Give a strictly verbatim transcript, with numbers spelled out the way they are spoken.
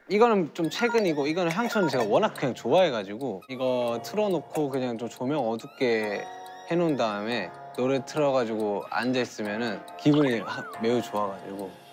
이거는 좀 최근이고 이거는 향초는 제가 워낙 그냥 좋아해가지고 이거 틀어놓고 그냥 좀 조명 어둡게 해놓은 다음에 노래 틀어가지고 앉아있으면은 기분이 매우 좋아가지고